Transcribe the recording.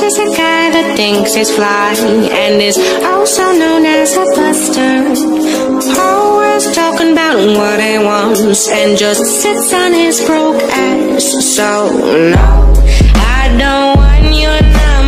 is a guy that thinks he's fly and is also known as a buster. Always talking about what he wants and just sits on his broke ass. So no, I don't want your number.